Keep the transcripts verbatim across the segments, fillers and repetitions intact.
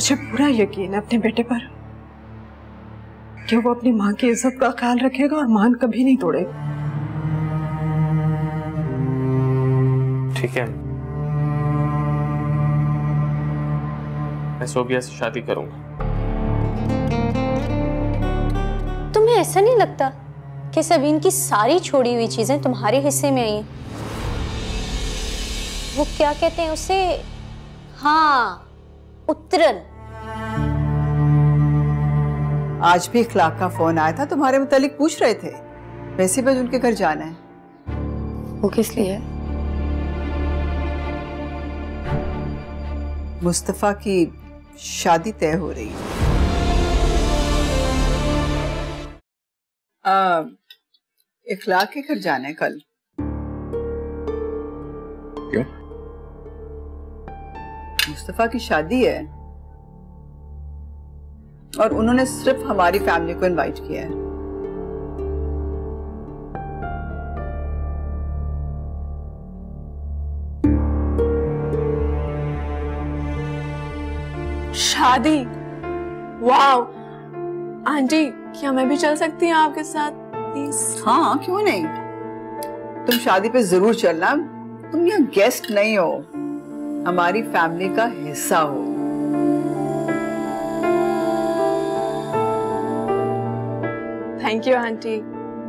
मुझे पूरा यकीन है अपने बेटे पर कि वो अपनी माँ की इज्जत का ख्याल रखेगा और मान कभी नहीं तोड़ेगा। ठीक है, मैं सोबिया से शादी करूंगा। तुम्हें ऐसा नहीं लगता कि सबीन की सारी छोड़ी हुई चीजें तुम्हारे हिस्से में आई हैं? वो क्या कहते हैं उसे, हाँ, उत्तरन। आज भी इखलाक का फोन आया था, तुम्हारे मुतालिक पूछ रहे थे। वैसे भी उनके घर जाना है। वो किस लिए? मुस्तफा की शादी तय हो रही है। आ, इखलाक के घर जाना है कल। क्यों? मुस्तफा की शादी है और उन्होंने सिर्फ हमारी फैमिली को इनवाइट किया है। शादी? वाओ आंटी, क्या मैं भी चल सकती हूँ आपके साथ प्लीज? हाँ, क्यों नहीं। तुम शादी पे जरूर चलना। तुम यहाँ गेस्ट नहीं हो, हमारी फैमिली का हिस्सा हो। Thank you aunty.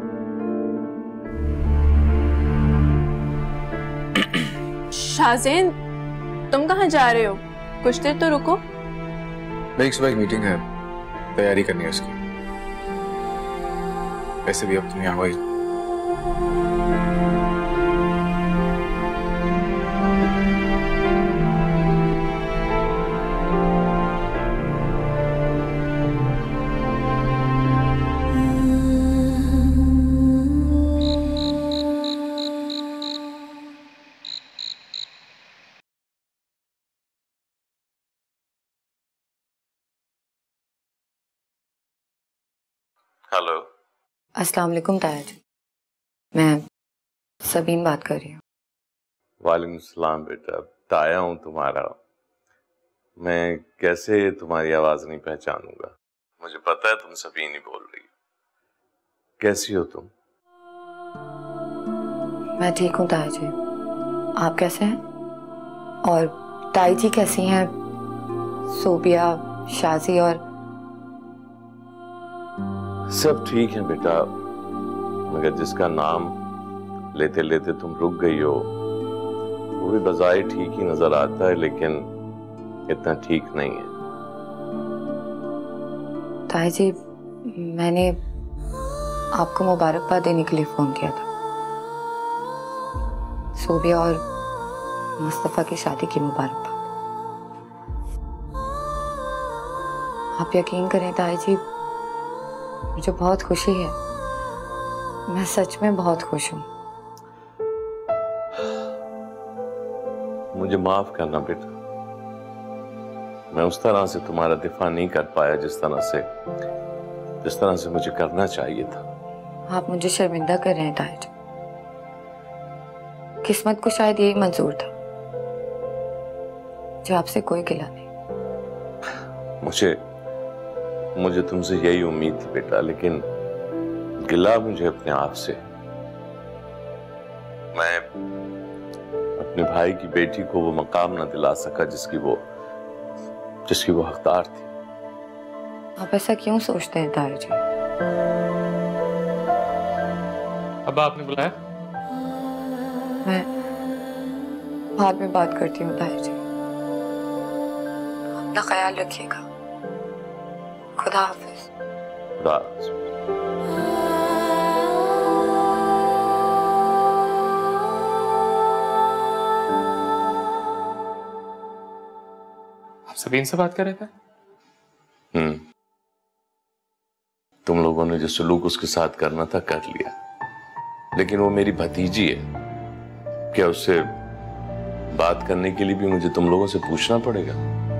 शाहज़ैन, तुम कहाँ जा रहे हो? कुछ देर तो रुको। मेरी सुबह एक मीटिंग है, तैयारी करनी है उसकी। वैसे भी अब तुम यहाँ हो ही। हेलो। अस्सलाम वालेकुम ताया जी, मैं सबीन बात कर रही हूँ। वालेकुम सलाम बेटा, ताया हूँ तुम्हारा। मैं कैसे तुम्हारी आवाज नहीं पहचानूंगा? मुझे पता है तुम सबीन ही बोल रही हो। कैसी हो तुम? मैं ठीक हूँ ताया जी, आप कैसे हैं? और ताई जी कैसी हैं? सोबिया, शाजी और सब ठीक है बेटा, मगर जिसका नाम लेते लेते तुम रुक गई हो वो भी बजाय ठीक ही नजर आता है, लेकिन इतना ठीक नहीं है। ताई जी, मैंने आपको मुबारकबाद देने के लिए फोन किया था। सोबिया और मुस्तफा की शादी की मुबारकबाद। आप यकीन करें ताई जी, मुझे बहुत खुशी है। मैं सच में बहुत खुश हूँ। मुझे माफ करना बेटा, मैं उस तरह से तुम्हारा दिफा नहीं कर पाया जिस तरह से जिस तरह से मुझे करना चाहिए था। आप मुझे शर्मिंदा कर रहे हैं ताया जी। किस्मत को शायद यही मंजूर था, जो आपसे कोई गिला नहीं। मुझे मुझे तुमसे यही उम्मीद थी बेटा, लेकिन गिला मुझे अपने आप से। मैं अपने भाई की बेटी को वो मकाम ना दिला सका जिसकी वो जिसकी वो हकदार थी। आप ऐसा क्यों सोचते हैं ताया जी? अब आपने बुलाया? मैं बाद में बात करती हूँ ताया जी। अपना ख्याल रखिएगा। खुदा हाफिज। खुदा हाफिज। आप सबीन से बात कर रहे थे? हम्म तुम लोगों ने जो सलूक उसके साथ करना था कर लिया, लेकिन वो मेरी भतीजी है। क्या उससे बात करने के लिए भी मुझे तुम लोगों से पूछना पड़ेगा?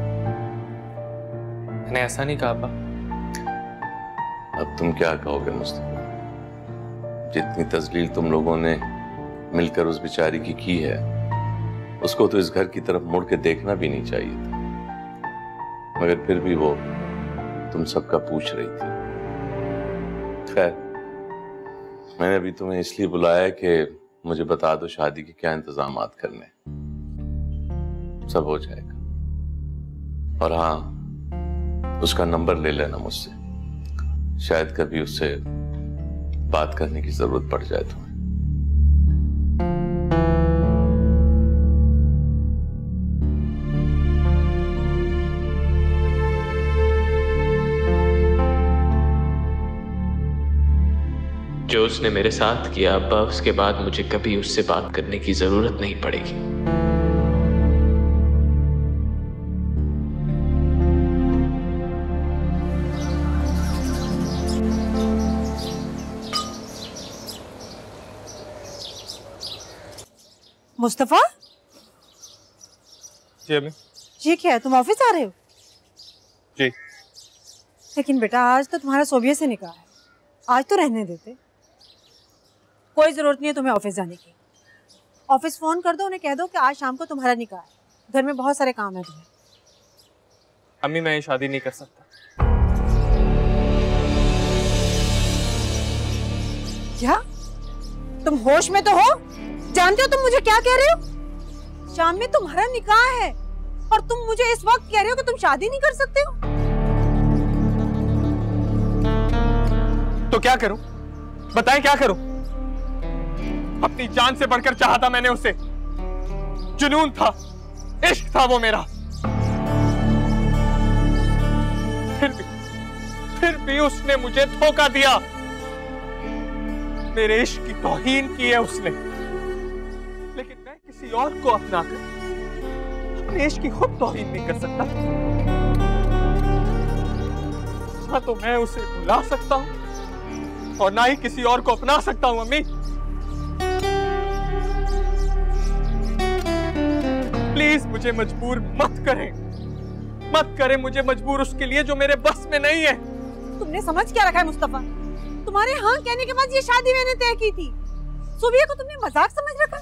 मैंने ऐसा नहीं कहा अब्बा। अब तुम क्या कहोगे मुस्तफा? जितनी तजलील तुम लोगों ने मिलकर उस बेचारी की की है, उसको तो इस घर की तरफ मुड़ के देखना भी नहीं चाहिए था। मगर फिर भी वो तुम सबका पूछ रही थी। खैर, मैंने अभी तुम्हें इसलिए बुलाया कि मुझे बता दो शादी के क्या इंतजामात करने। सब हो जाएगा। और हाँ, उसका नंबर ले लेना मुझसे, शायद कभी उससे बात करने की जरूरत पड़ जाए तुम्हें। जो उसने मेरे साथ किया अब्बा, उसके बाद मुझे कभी उससे बात करने की जरूरत नहीं पड़ेगी। मुस्तफा, जी अम्मी। ये क्या है, तुम ऑफिस आ रहे हो? जी। लेकिन बेटा आज तो तुम्हारा सोबिया से निकाह है, आज तो रहने देते। कोई जरूरत नहीं है तुम्हें ऑफिस जाने की। ऑफिस फोन कर दो, उन्हें कह दो कि आज शाम को तुम्हारा निकाह है, घर में बहुत सारे काम है तुम्हें। अम्मी, मैं ये शादी नहीं कर सकता। क्या तुम होश में तो हो? जानते हो तुम मुझे क्या कह रहे हो? शाम में तुम्हारा निकाह है और तुम मुझे इस वक्त कह रहे हो कि तुम शादी नहीं कर सकते हो? तो क्या करूं? बताएं क्या करूं? अपनी जान से बढ़कर चाहता मैंने उसे, जुनून था, इश्क था वो मेरा। फिर भी फिर भी उसने मुझे धोखा दिया। मेरे इश्क की तौहीन की है उसने। लेकिन मैं किसी और को अपना कर अपने इश्क की खुद तौहीन नहीं कर सकता। ना तो मैं उसे भुला सकता हूं और ना ही किसी और को अपना सकता हूं। अम्मी प्लीज मुझे मजबूर मत करें, मत करें मुझे मजबूर उसके लिए जो मेरे बस में नहीं है। तुमने समझ क्या रखा है मुस्तफा? तुम्हारे हाँ कहने के बाद ये शादी मैंने तय की थी। सुबिया को तुमने मजाक समझ रखा?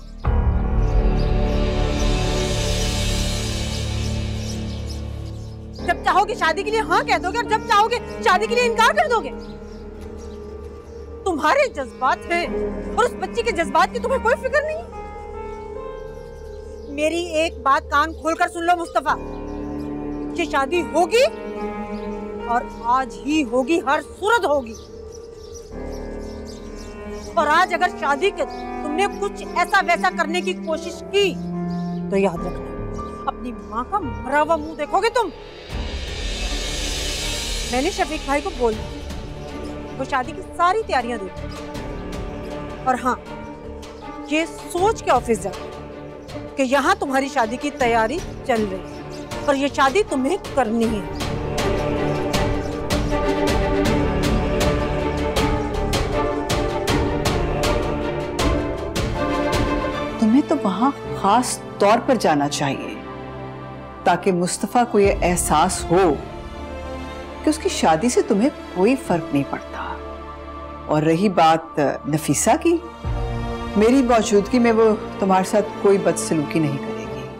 जब चाहोगे शादी के लिए हाँ कह दोगे और जब चाहोगे शादी के लिए इनकार कर दोगे। तुम्हारे जज्बात हैं और उस बच्ची के जज्बात की तुम्हें कोई फिक्र नहीं। मेरी एक बात कान खोलकर सुन लो मुस्तफा, ये शादी होगी और आज ही होगी, हर सूरत होगी। और आज अगर शादी के तुमने कुछ ऐसा वैसा करने की कोशिश की तो याद रखना, अपनी माँ का मरा हुआ मुंह देखोगे तुम। मैंने शफीक भाई को बोल दिया वो शादी की सारी तैयारियां देते। और हाँ, ये सोच के ऑफिस जाओ कि यहाँ तुम्हारी शादी की तैयारी चल रही है और ये शादी तुम्हें करनी है। तुम्हें तो वहां खास तौर पर जाना चाहिए ताकि मुस्तफा को ये एहसास हो कि उसकी शादी से तुम्हें कोई फर्क नहीं पड़ता। और रही बात नफीसा की, मेरी मौजूदगी में वो तुम्हारे साथ कोई बदसलूकी नहीं करेगी।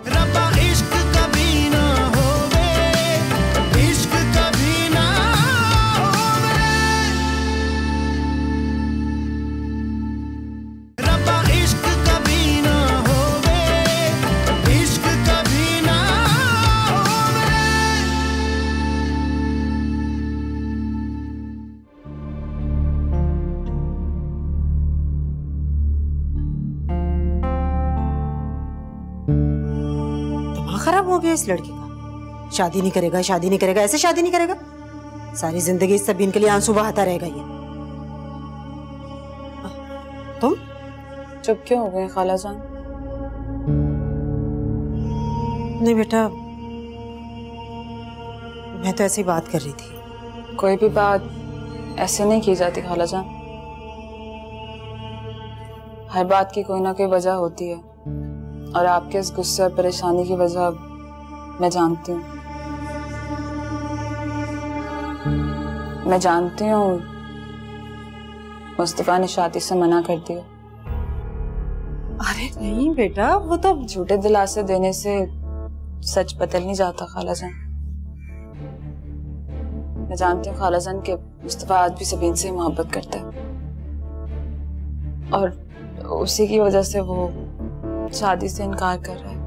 खराब हो गया इस लड़के का। शादी नहीं करेगा, शादी नहीं करेगा, ऐसे शादी नहीं करेगा। सारी जिंदगी इस सबीन के लिए आंसू बहाता रहेगा ये। तुम चुप क्यों हो गए खाला जान? नहीं बेटा, मैं तो ऐसी बात कर रही थी। कोई भी बात ऐसे नहीं की जाती खाला जान। हर बात की कोई ना कोई वजह होती है और आपके इस गुस्से और परेशानी की वजह मैं जानती हूँ। मैं जानती हूँ मुस्तफा ने शादी से मना कर दिया। अरे नहीं बेटा, वो तो झूठे दिलासे देने से सच बदल नहीं जाता खाला जान। मैं जानती हूँ खालाजान के मुस्तफा आज भी सबीन से मोहब्बत करता है और उसी की वजह से वो शादी से इनकार कर रहा है।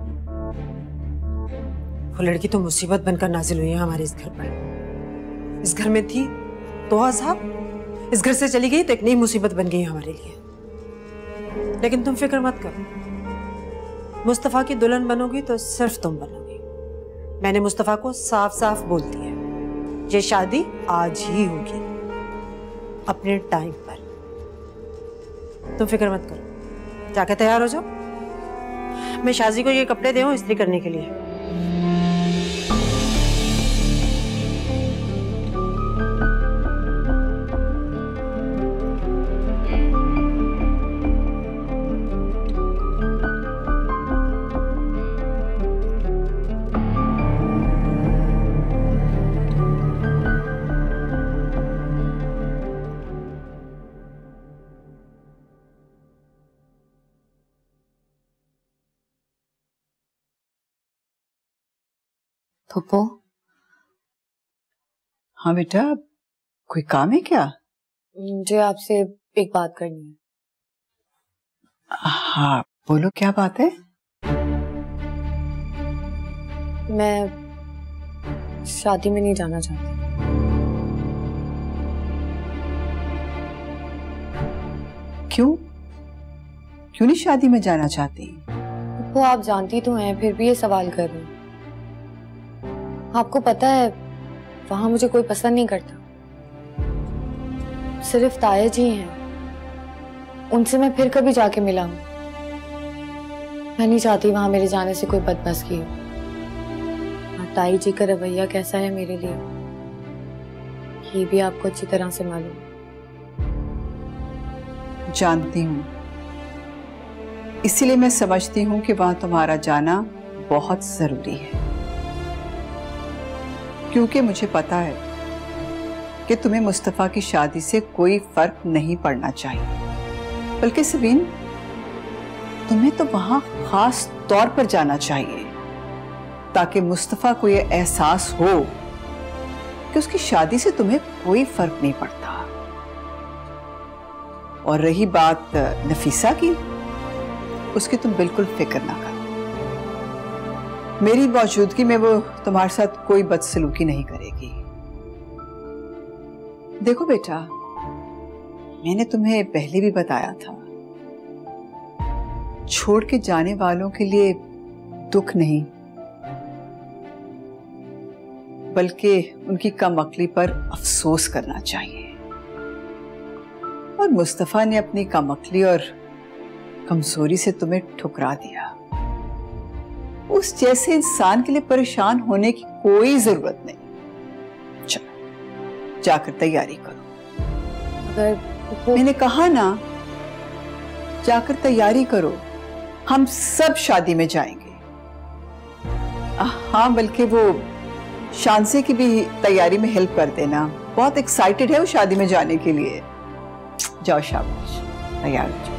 वो लड़की तो मुसीबत बनकर नाजिल हुई है हमारे इस घर पर। इस घर में थी तो अज़ाब, इस घर से चली गई तो एक नई मुसीबत बन गई हमारे लिए। लेकिन तुम फिक्र मत करो, मुस्तफा की दुल्हन बनोगी तो सिर्फ तुम बनोगी। मैंने मुस्तफा को साफ साफ बोल दिया, ये शादी आज ही होगी अपने टाइम पर। तुम फिक्र मत करो, जाके तैयार हो जाओ। मैं शाजी को ये कपड़े दे हूं इस्त्री करने के लिए। फूफो। हाँ बेटा, कोई काम है क्या? मुझे आपसे एक बात करनी है। हाँ बोलो, क्या बात है? मैं शादी में नहीं जाना चाहती। क्यों क्यों नहीं शादी में जाना चाहती? वो आप जानती तो हैं, फिर भी ये सवाल कर रही हूँ। आपको पता है वहां मुझे कोई पसंद नहीं करता, सिर्फ ताया जी हैं। उनसे मैं फिर कभी जाके मिला हूं। मैं नहीं चाहती वहां मेरे जाने से कोई बदमज़गी हो। और ताई जी का रवैया कैसा है मेरे लिए, ये भी आपको अच्छी तरह से मालूम है। जानती हूँ, इसीलिए मैं समझती हूँ कि वहां तुम्हारा जाना बहुत जरूरी है, क्योंकि मुझे पता है कि तुम्हें मुस्तफा की शादी से कोई फर्क नहीं पड़ना चाहिए। बल्कि सबीन, तुम्हें तो वहां खास तौर पर जाना चाहिए ताकि मुस्तफा को यह एहसास हो कि उसकी शादी से तुम्हें कोई फर्क नहीं पड़ता। और रही बात नफीसा की, उसकी तुम बिल्कुल फिक्र ना करो। मेरी मौजूदगी में वो तुम्हारे साथ कोई बदसलूकी नहीं करेगी। देखो बेटा, मैंने तुम्हें पहले भी बताया था, छोड़ के जाने वालों के लिए दुख नहीं बल्कि उनकी कमअक्ली पर अफसोस करना चाहिए। और मुस्तफा ने अपनी कमअक्ली और कमजोरी से तुम्हें ठुकरा दिया। उस जैसे इंसान के लिए परेशान होने की कोई जरूरत नहीं। चलो जाकर तैयारी करो। अगर मैंने कहा ना, जाकर तैयारी करो, हम सब शादी में जाएंगे। हाँ, बल्कि वो शांसे की भी तैयारी में हेल्प कर देना, बहुत एक्साइटेड है वो शादी में जाने के लिए। जाओ शाबाश, तैयार हो जाओ।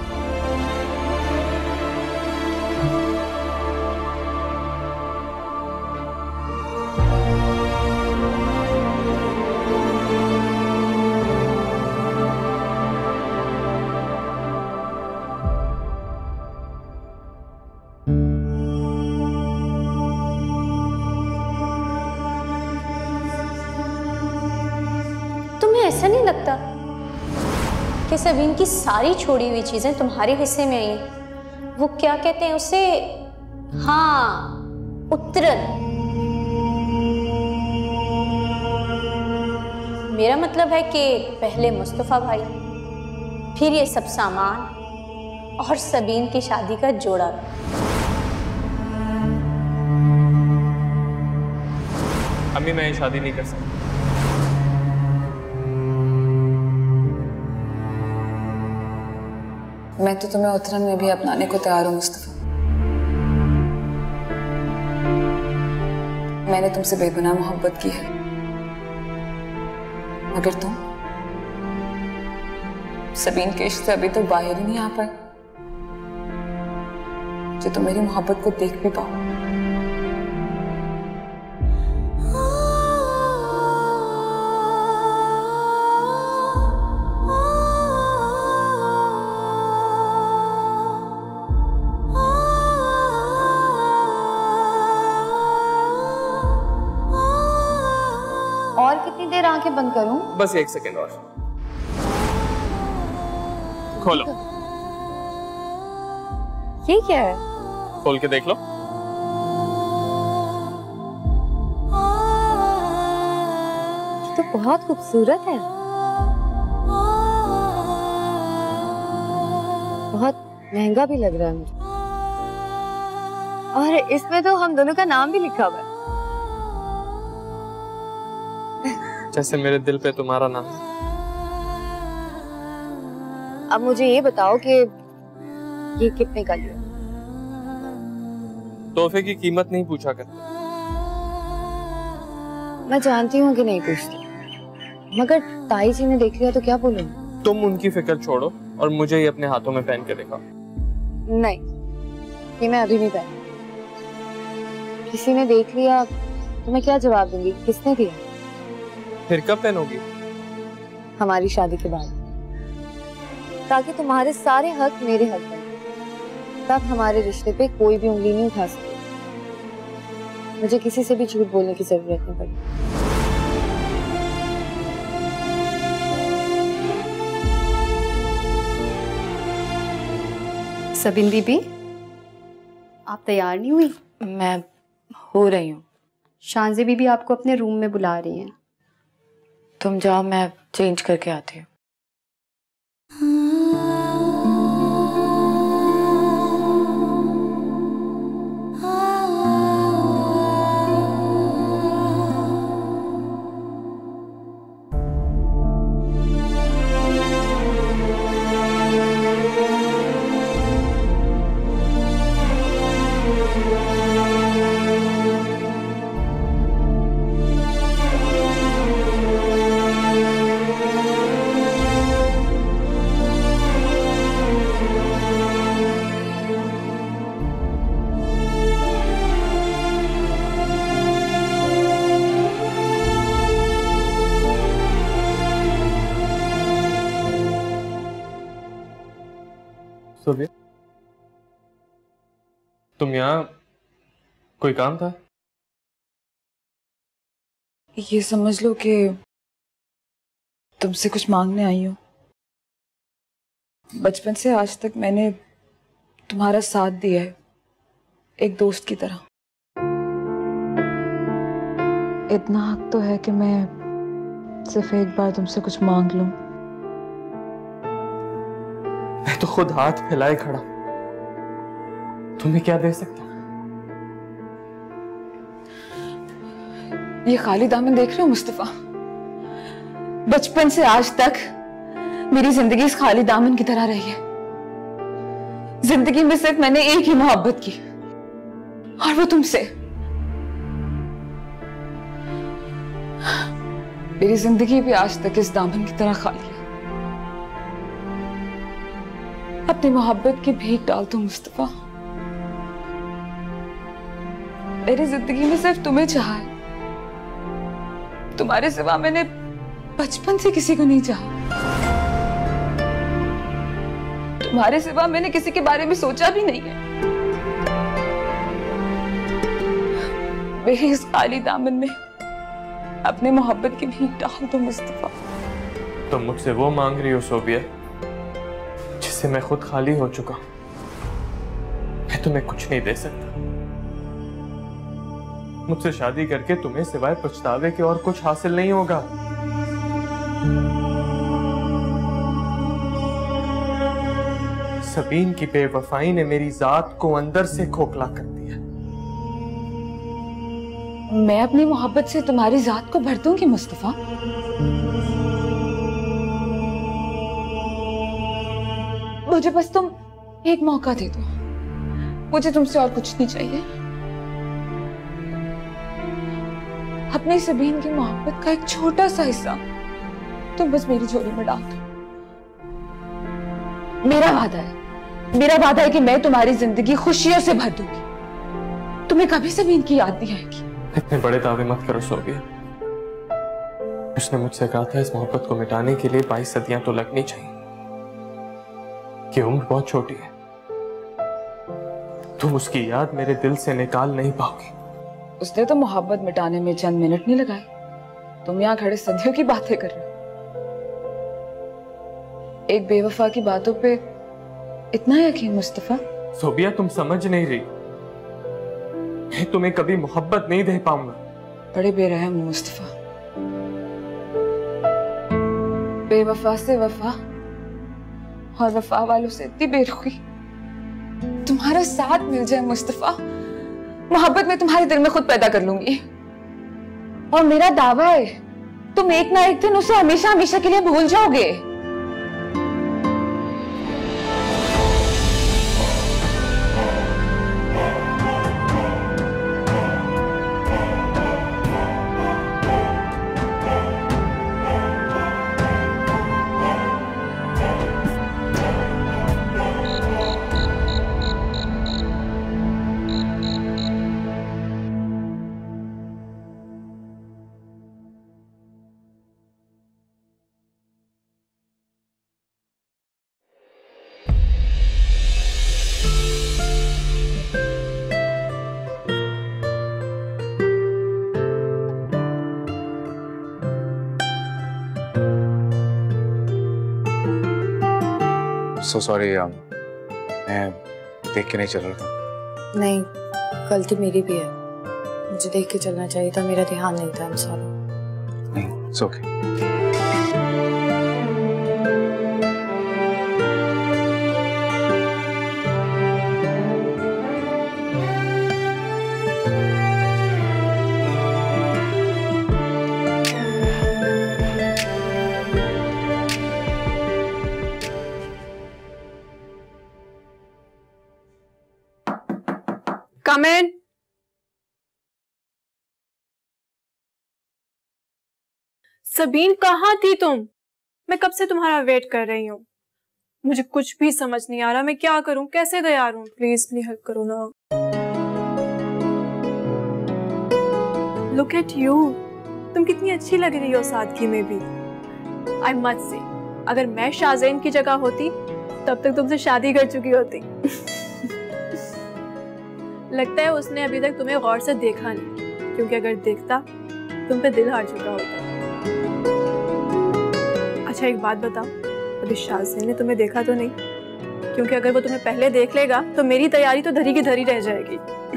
ऐसा नहीं लगता कि सबीन की सारी छोड़ी हुई चीजें तुम्हारे हिस्से में आई हैं? वो क्या कहते हैं उसे, हाँ, उत्तरन। मेरा मतलब है कि पहले मुस्तफा भाई, फिर ये सब सामान और सबीन की शादी का जोड़ा। अम्मी, मैं ये शादी नहीं कर सकती। मैं तो तुम्हें उत्तरायण में भी अपनाने को तैयार हूँ मुस्तफा। मैंने तुमसे बेगुनाह मोहब्बत की है, मगर तुम सबीन के इश्क से अभी तक बाहर ही नहीं आ पाए जो तुम मेरी मोहब्बत को देख भी पाओ। बंद करूं? बस एक सेकेंड और। खोलो। ये क्या है? खोल के देख लो। तो बहुत खूबसूरत है, बहुत महंगा भी लग रहा है मुझे। और इसमें तो हम दोनों का नाम भी लिखा हुआ है। जैसे मेरे दिल पे तुम्हारा नाम है। अब मुझे ये बताओ कि ये कितने का लिया? तोहफे की कीमत नहीं पूछा करते। मैं जानती हूँ कि नहीं पूछती, मगर ताई जी ने देख लिया तो क्या बोलूंगी? तुम उनकी फिक्र छोड़ो और मुझे ये अपने हाथों में पहन के दिखाओ। नहीं, ये मैं अभी नहीं पहनूंगी। किसी ने देख लिया तो मैं क्या जवाब दूंगी? किसने दिया? फिर कब पहनोगी? हमारी शादी के बाद, ताकि तुम्हारे सारे हक मेरे हक बने। तब हमारे रिश्ते पे कोई भी उंगली नहीं उठा सकती। मुझे किसी से भी झूठ बोलने की जरूरत नहीं पड़ी। सबीन दीदी, आप तैयार नहीं हुई? मैं हो रही हूँ। शांजी बीबी आपको अपने रूम में बुला रही हैं। तुम जाओ, मैं चेंज करके आती हूँ। तुम यहाँ कोई काम था? ये समझ लो कि तुमसे कुछ मांगने आई हूँ। बचपन से आज तक मैंने तुम्हारा साथ दिया है, एक दोस्त की तरह। इतना हक तो है कि मैं सिर्फ एक बार तुमसे कुछ मांग लूं। मैं तो खुद हाथ फैलाए खड़ा, तुम्हें क्या दे सकता? ये खाली दामन देख रहे हो मुस्तफा? बचपन से आज तक मेरी जिंदगी इस खाली दामन की तरह रही है। जिंदगी में सिर्फ मैंने एक ही मोहब्बत की, और वो तुमसे। मेरी जिंदगी भी आज तक इस दामन की तरह खाली है। अपनी मोहब्बत की भीख डाल दो मुस्तफा। मेरी जिंदगी में सिर्फ तुम्हें चाहा है। तुम्हारे सिवा मैंने बचपन से किसी को नहीं चाहा। तुम्हारे सिवा मैंने किसी के बारे में सोचा भी नहीं है। मेरे इस खाली दामन में अपने मोहब्बत की भीख डाल दो मुस्तफा। तुम मुझसे वो मांग रही हो सोबिया, जिससे मैं खुद खाली हो चुका। मैं तुम्हें कुछ नहीं दे सकता। मुझसे शादी करके तुम्हें सिवाय पछतावे के और कुछ हासिल नहीं होगा। सबीन की बेवफाई ने मेरी जात को अंदर से खोखला कर दिया। मैं अपनी मोहब्बत से तुम्हारी जात को भर दूंगी मुस्तफा। मुझे बस तुम एक मौका दे दो। मुझे तुमसे और कुछ नहीं चाहिए। अपनी सबीन की मोहब्बत का एक छोटा सा हिस्सा तुम बस मेरी झोली में डाल दो। मेरा वादा है, मेरा वादा है कि मैं तुम्हारी जिंदगी खुशियों से भर दूंगी। तुम्हें कभी सबीन की याद नहीं आएगी। इतने बड़े दावे मत करो सोबिया। उसने मुझसे कहा था इस मोहब्बत को मिटाने के लिए बाईस सदियां तो लगनी चाहिए। ये उम्र बहुत छोटी है। तुम उसकी याद मेरे दिल से निकाल नहीं पाओगे। उसने तो मोहब्बत मिटाने में चंद मिनट नहीं लगाए, तुम यहाँ खड़े सदियों की बातें कर रहे हो। एक बेवफा की बातों पे इतना यकीन मुस्तफा? सोबिया, तुम समझ नहीं रही। मैं तुम्हें कभी मोहब्बत नहीं दे पाऊंगा। बड़े बेरहम मुस्तफा। बेवफा से वफा और वफा वालों से इतनी बेरुखी। तुम्हारा साथ मिल जाए मुस्तफा, मोहब्बत में तुम्हारे दिल में खुद पैदा कर लूंगी। और मेरा दावा है तुम एक ना एक दिन उसे हमेशा हमेशा के लिए भूल जाओगे। So sorry, um, मैं देख के नहीं चल रहा था। नहीं, गलती मेरी भी है। मुझे देख के चलना चाहिए था, मेरा ध्यान नहीं था। I'm sorry। नहीं, it's okay। Come in। Sabeen, कहाँ थी तुम? मैं कब से तुम्हारा वेट कर रही हूँ। मुझे कुछ भी समझ नहीं आ रहा, मैं क्या करूँ, कैसे तैयार हूँ? प्लीज मेरी हेल्प करो ना। लुक एट यू, तुम कितनी अच्छी लग रही हो सादगी में भी। आई मस्ट से, अगर मैं शाहज़ैन की जगह होती तब तक तुमसे शादी कर चुकी होती। लगता है उसने अभी तक तुम्हें गौर से देखा नहीं, क्योंकि अगर देखता तुम पे दिल हार चुका होता। अच्छा एक बात बताओ, अभी शाहज़ैन ने तुम्हें देखा तो नहीं? क्योंकि अगर वो तुम्हें पहले देख लेगा तो मेरी तैयारी तो धरी की धरी रह जाएगी।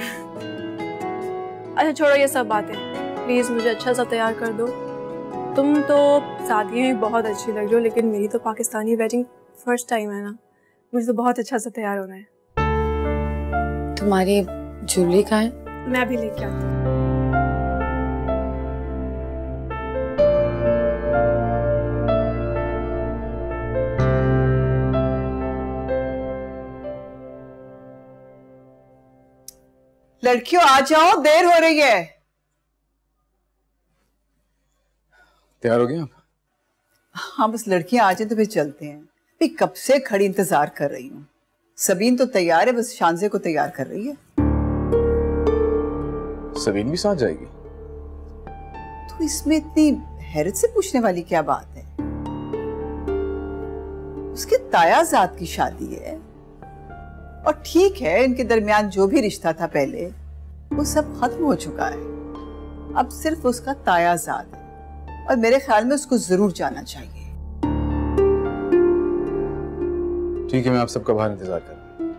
अच्छा छोड़ो ये सब बातें, प्लीज मुझे अच्छा सा तैयार कर दो। तुम तो शादी में बहुत अच्छी लग रही हो, लेकिन मेरी तो पाकिस्तानी वेडिंग फर्स्ट टाइम है ना, मुझे तो बहुत अच्छा सा तैयार होना है। तुम्हारी ज्वेलरी कहाँ है? मैं भी लेके आती हूँ। लड़कियों आ जाओ, देर हो रही है। तैयार हो गए आप? हाँ बस लड़कियां आ जाए तो फिर चलते हैं। भी कब से खड़ी इंतजार कर रही हूँ। सबीन तो तैयार है, बस शानजे को तैयार कर रही है। सबीन भी साथ जाएगी? तो इसमें इतनी हैरत से पूछने वाली क्या बात है? उसके तायाजाद की शादी है और ठीक है, इनके दरमियान जो भी रिश्ता था पहले वो सब खत्म हो चुका है। अब सिर्फ उसका तायाजाद है और मेरे ख्याल में उसको जरूर जाना चाहिए। ठीक है, मैं आप सबका बाहर इंतजार कर रहा हूं।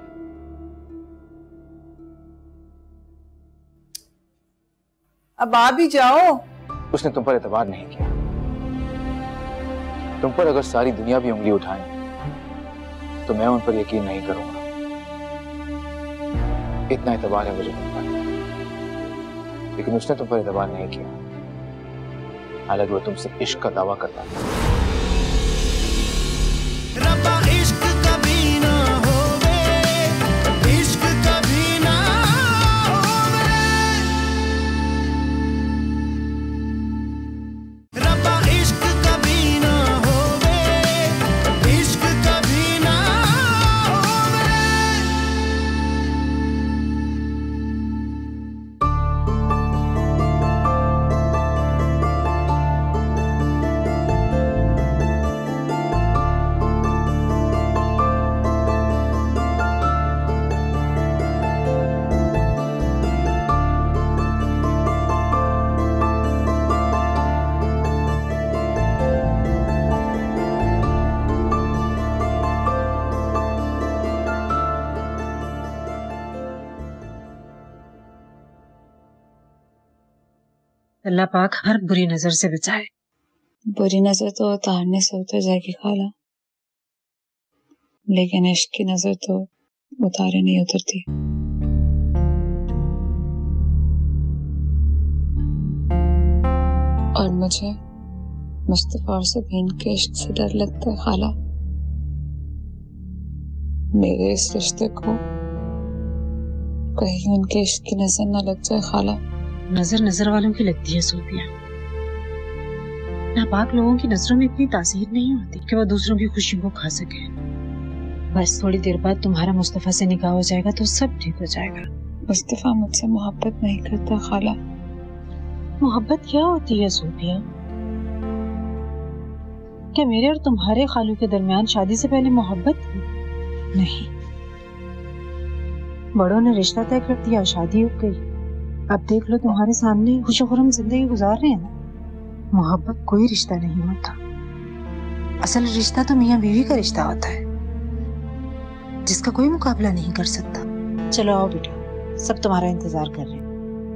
अब आ भी जाओ। उसने तुम पर एतबार नहीं किया। तुम पर अगर सारी दुनिया भी उंगली उठाए तो मैं उन पर यकीन नहीं करूंगा। इतना एतबार है मुझे तुम पर, लेकिन उसने तुम पर एतबार नहीं किया। हालांकि वो तुमसे इश्क का दावा करता है। अल्लाह पाक हर बुरी नजर से बचाए। बुरी नजर तो उतारने से उतर जाएगी खाला, लेकिन इश्क की नजर तो उतारे नहीं उतरती। और मुझे मुस्तफा और सबीन के इश्क से डर लगता है खाला। मेरे इस रिश्ते को कहीं उनके इश्क की नजर न लग जाए खाला। नजर नजर वालों की लगती है सूफिया। नापाक लोगों की नजरों में इतनी तासीर नहीं होती कि वो दूसरों की खुशियों को खा सके। बस थोड़ी देर बाद तुम्हारा मुस्तफा से निकाह हो जाएगा तो सब ठीक हो जाएगा। मुस्तफा मुझसे मोहब्बत नहीं करता खाला। मोहब्बत क्या होती है सूफिया? क्या मेरे और तुम्हारे खालू के दरमियान शादी से पहले मोहब्बत थी? नहीं, बड़ों ने रिश्ता तय कर दिया, शादी हो गई। अब देख लो तुम्हारे सामने खुशो-खुर्रम जिंदगी गुजार रहे हैं ना। मोहब्बत कोई रिश्ता नहीं होता। असल रिश्ता तो मियाँ बीवी का रिश्ता होता है, जिसका कोई मुकाबला नहीं कर सकता। चलो आओ बेटा, सब तुम्हारा इंतजार कर रहे हैं।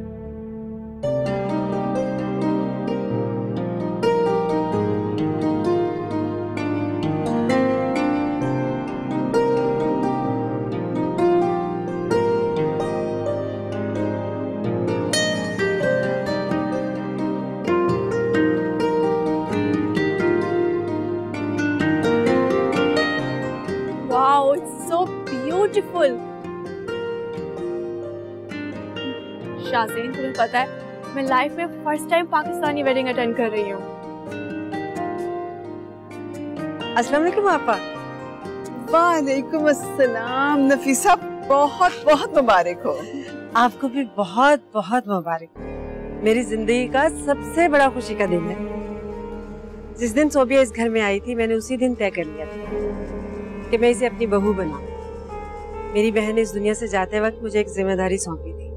शाज़ेन, तुम्हें पता है मैं लाइफ में first time Pakistani wedding attend कर रही हूँ। अस्सलाम वालेकुम आपा। वालेकुम अस्सलाम नफीसा, बहुत बहुत मुबारक हो। आपको भी बहुत बहुत मुबारक। मेरी जिंदगी का सबसे बड़ा खुशी का दिन है। जिस दिन सोबिया इस घर में आई थी, मैंने उसी दिन तय कर लिया था कि मैं इसे अपनी बहू बनाऊं। मेरी बहन ने इस दुनिया से जाते वक्त मुझे एक जिम्मेदारी सौंपी थी।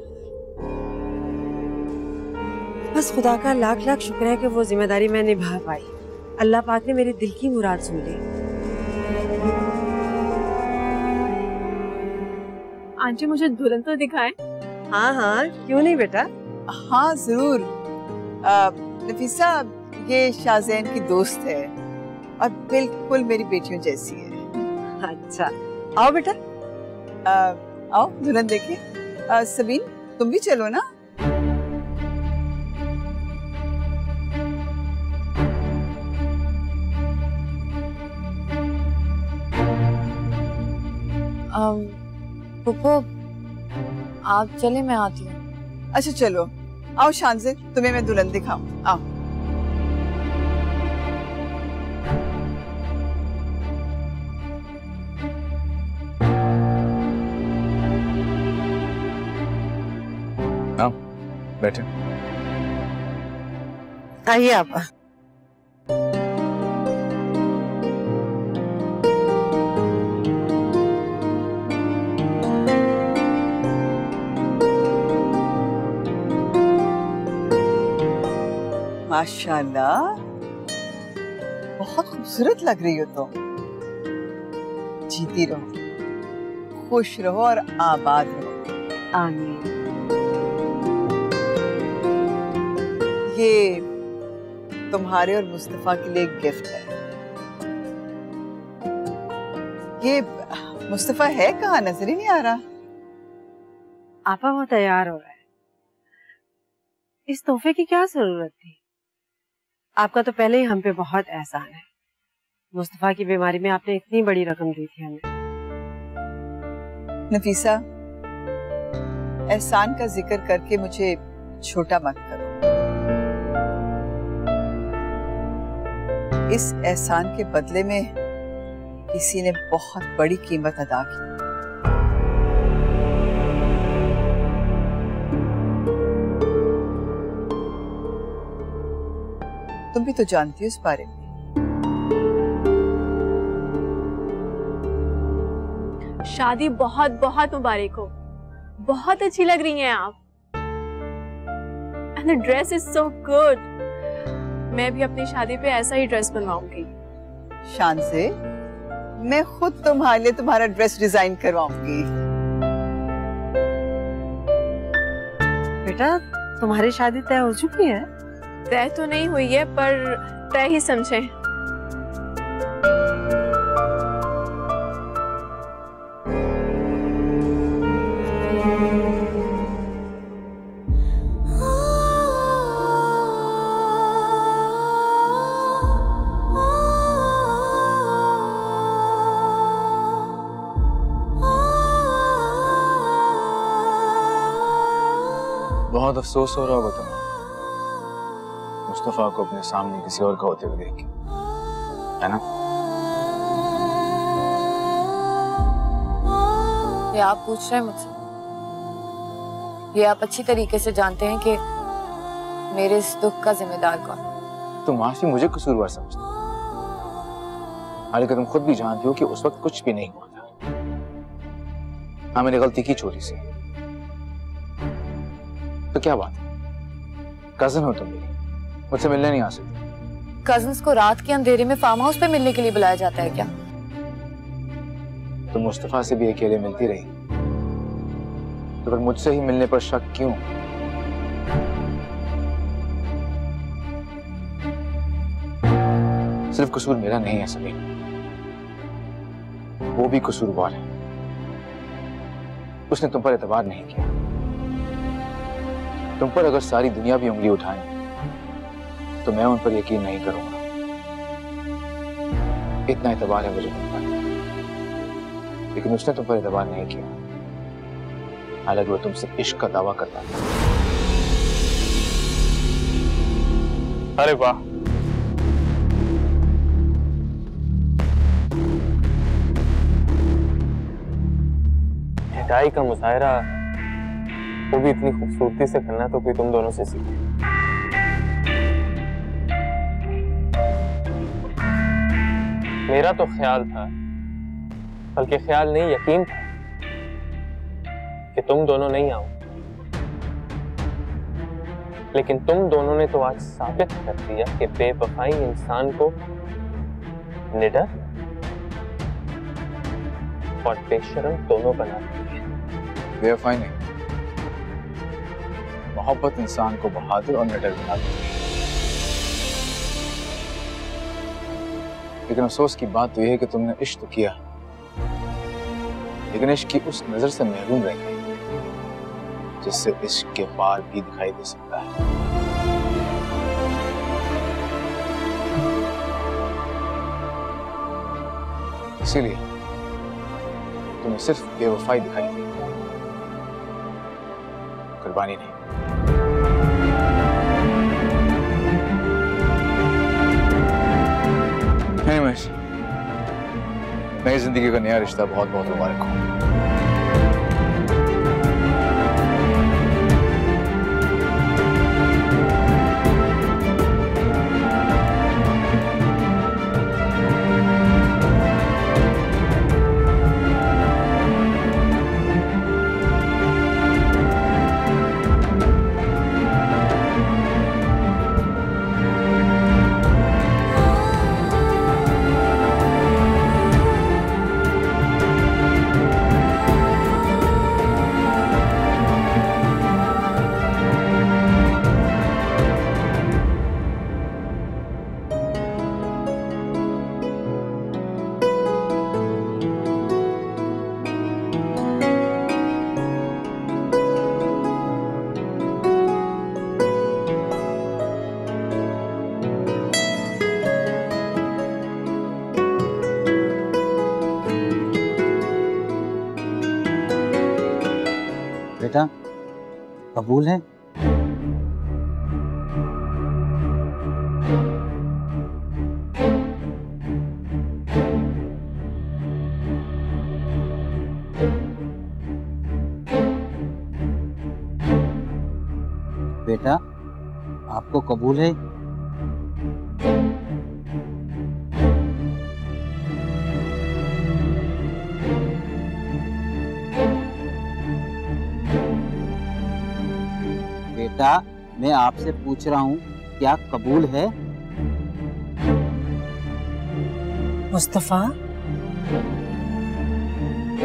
बस खुदा का लाख लाख शुक्र है कि वो जिम्मेदारी मैं निभा पाई। अल्लाह पाक ने मेरे दिल की मुराद सुन ली। आंटी मुझे दुल्हन तो दिखाएं। हाँ हाँ, क्यों नहीं बेटा। हाँ जरूर। नफीसा, ये शाज़ेन की दोस्त है और बिल्कुल मेरी बेटियों जैसी है। अच्छा, आओ बेटा। आ, आओ दुल्हन देखिए। सबीन, तुम भी चलो ना। पुप्पो, आप चले, मैं आती हूँ। अच्छा चलो, आओ शानज़े, तुम्हें मैं दुल्हन दिखाऊं। आओ। आओ, बैठे। आइए आप। माशाल्लाह, बहुत खूबसूरत लग रही हो तुम। जीती रहो, खुश रहो और आबाद रहो। आमीन। ये तुम्हारे और मुस्तफा के लिए गिफ्ट है। ये मुस्तफा है कहाँ? नजर ही नहीं आ रहा। आपा वो तैयार हो रहा है। इस तोहफे की क्या जरूरत थी? आपका तो पहले ही हम पे बहुत एहसान है। मुस्तफा की बीमारी में आपने इतनी बड़ी रकम दी थी हमें। नफीसा, एहसान का जिक्र करके मुझे छोटा मत करो। इस एहसान के बदले में किसी ने बहुत बड़ी कीमत अदा की। तुम भी तो जानती हो इस बारे में। शादी बहुत बहुत मुबारक हो। बहुत अच्छी लग रही हैं आप। And the dress is so good. मैं भी अपनी शादी पे ऐसा ही ड्रेस बनवाऊंगी। शानज़े, मैं खुद तुम्हारे लिए तुम्हारा ड्रेस डिजाइन करवाऊंगी। बेटा तुम्हारी शादी तय हो चुकी है? तय तो नहीं हुई है, पर तय ही समझे। बहुत अफसोस हो रहा होगा तुम्हें मुस्तफा को अपने सामने किसी और का होते हुए देख के, है ना? ये आप पूछ रहे हैं मुझसे? ये आप अच्छी तरीके से जानते हैं कि मेरे इस दुख का जिम्मेदार कौन? तुम मासी मुझे कसूरवार समझते हो, हालांकि तुम खुद भी जानती हो कि उस वक्त कुछ भी नहीं हुआ था। हाँ, मैंने गलती की चोरी से, तो क्या बात है? कजन हो तुम मेरी, मुझसे मिलने नहीं आ सकती? कजन्स को रात के अंधेरे में फार्म हाउस पे मिलने के लिए बुलाया जाता है क्या? तुम मुस्तफा से भी अकेले मिलती रही, तो फिर मुझसे ही मिलने पर शक क्यों? सिर्फ कसूर मेरा नहीं है सभी, वो भी कसूरवार है। उसने तुम पर एतबार नहीं किया। तुम पर अगर सारी दुनिया भी उंगली उठाए तो मैं उन पर यकीन नहीं करूंगा। इतना एतबार है मुझे तुम पर, लेकिन उसने तुम पर एतबार नहीं किया, हालांकि वो तुमसे इश्क का दावा करता था। अरे वाह, हिदाई का मुजाहरा वो भी इतनी खूबसूरती से करना तो कोई तुम दोनों से सीखे। मेरा तो ख्याल था, बल्कि ख्याल नहीं यकीन था कि तुम दोनों नहीं आओ, लेकिन तुम दोनों ने तो आज साबित कर दिया कि बेवफाई इंसान को निडर और बेशर्म दोनों बनाती है। बेवफाई नहीं, मोहब्बत इंसान को बहादुर और निडर बनाती है। लेकिन अफसोस की बात तो यह है कि तुमने इश्क तो किया, लेकिन इश्क की उस नजर से महरूम रह गई जिससे इश्क के पार भी दिखाई दे सकता है। इसीलिए तुम्हें सिर्फ बेवफाई दिखाई दी, कुर्बानी नहीं। एनीवेज, नई जिंदगी का नया रिश्ता बहुत बहुत मुबारक हो। बेटा, कबूल है? बेटा, आपको कबूल है? बेटा, मैं आपसे पूछ रहा हूँ, क्या कबूल है? मुस्तफा,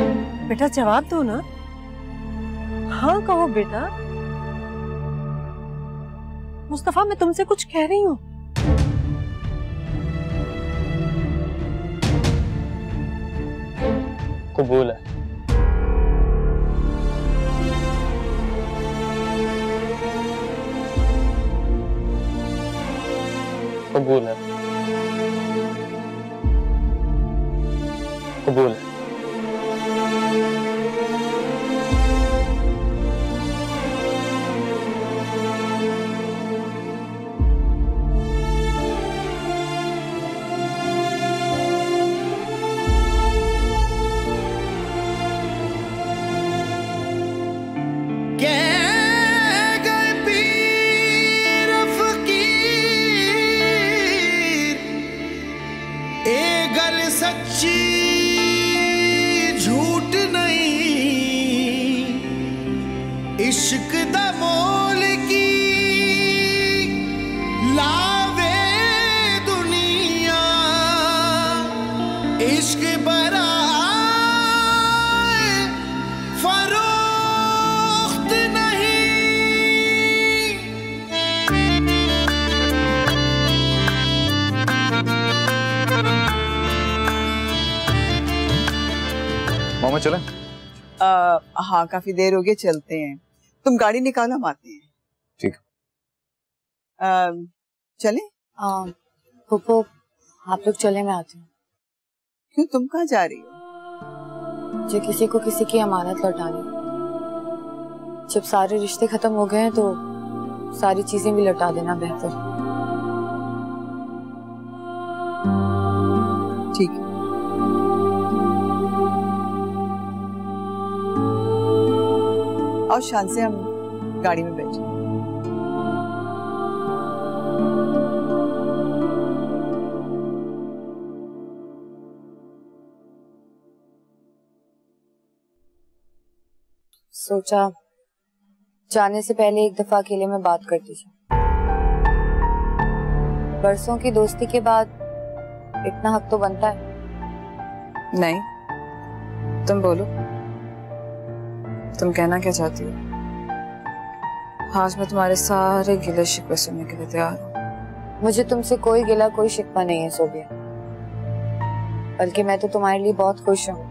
बेटा जवाब दो ना। हाँ कहो बेटा। मुस्तफा, मैं तुमसे कुछ कह रही हूँ। कबूल है। कबूल है। कबूल है। इश्क दा मोल की लावे दुनिया, इश्क बराए फरोख्त नहीं। मोहम्मद चलें? आ, हाँ काफी देर हो गई, चलते हैं। तुम गाड़ी निकालो, हम आते हैं। ठीक। चलें? पुप्पो आप लोग चले, मैं आती हूँ। क्यों, तुम कहाँ जा रही हो? मुझे किसी को किसी की अमानत लौटानी। जब सारे रिश्ते खत्म हो गए हैं तो सारी चीजें भी लौटा देना बेहतर। ठीक है। और शान से हम गाड़ी में बैठे। सोचा जाने से पहले एक दफा अकेले में बात करती थी। बरसों की दोस्ती के बाद इतना हक तो बनता है। नहीं, तुम बोलो, तुम कहना क्या चाहती हो? आज मैं तुम्हारे सारे गिले शिकवे सुनने के लिए तैयार हूँ। मुझे तुमसे कोई गिला कोई शिकवा नहीं है सोबिया, बल्कि मैं तो तुम्हारे लिए बहुत खुश हूँ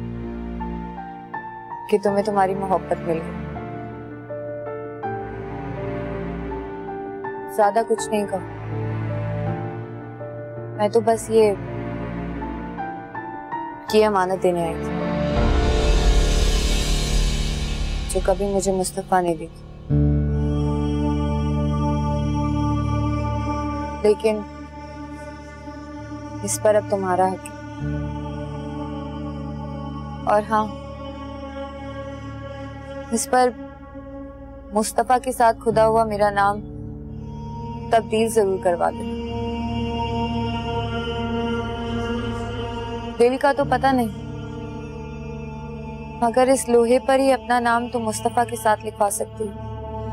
कि तुम्हें तुम्हारी मोहब्बत मिल गई। ज्यादा कुछ नहीं कहूँ, मैं तो बस ये की अमानत देने आई थी जो कभी मुझे मुस्तफा ने दी, लेकिन इस पर अब तुम्हारा हक है। और हाँ, इस पर मुस्तफा के साथ खुदा हुआ मेरा नाम तब्दील जरूर करवा देना। दिल का तो पता नहीं, मगर इस लोहे पर ही अपना नाम तो मुस्तफा के साथ लिखवा सकती हूँ।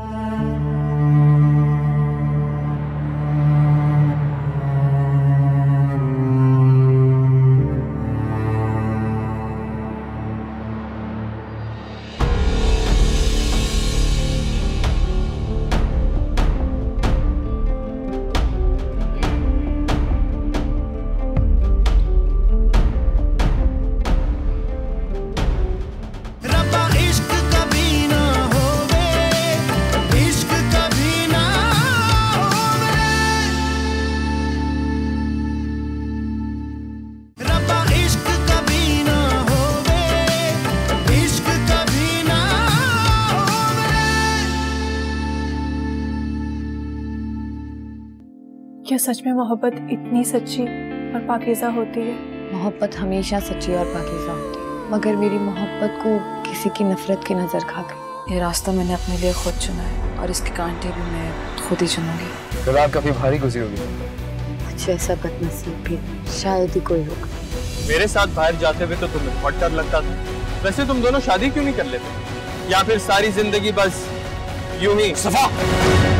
क्या सच में मोहब्बत इतनी सच्ची और पाकीज़ा होती है? मोहब्बत हमेशा सच्ची और पाकीज़ा होती है, मगर मेरी मोहब्बत को किसी की नफरत की नजर खा गई। ये रास्ता मैंने अपने लिए खुद चुना है और इसके कांटे भी मैं खुद ही चुनूंगी। रात काफी भारी गुजरी होगी। कुछ ऐसा बदनसीब भी शायद ही कोई होगा। मेरे साथ बाहर जाते हुए तो तुम्हें बहुत डर लगता था। वैसे तुम दोनों शादी क्यों नहीं कर लेते, या फिर सारी जिंदगी बस यूं ही? सफा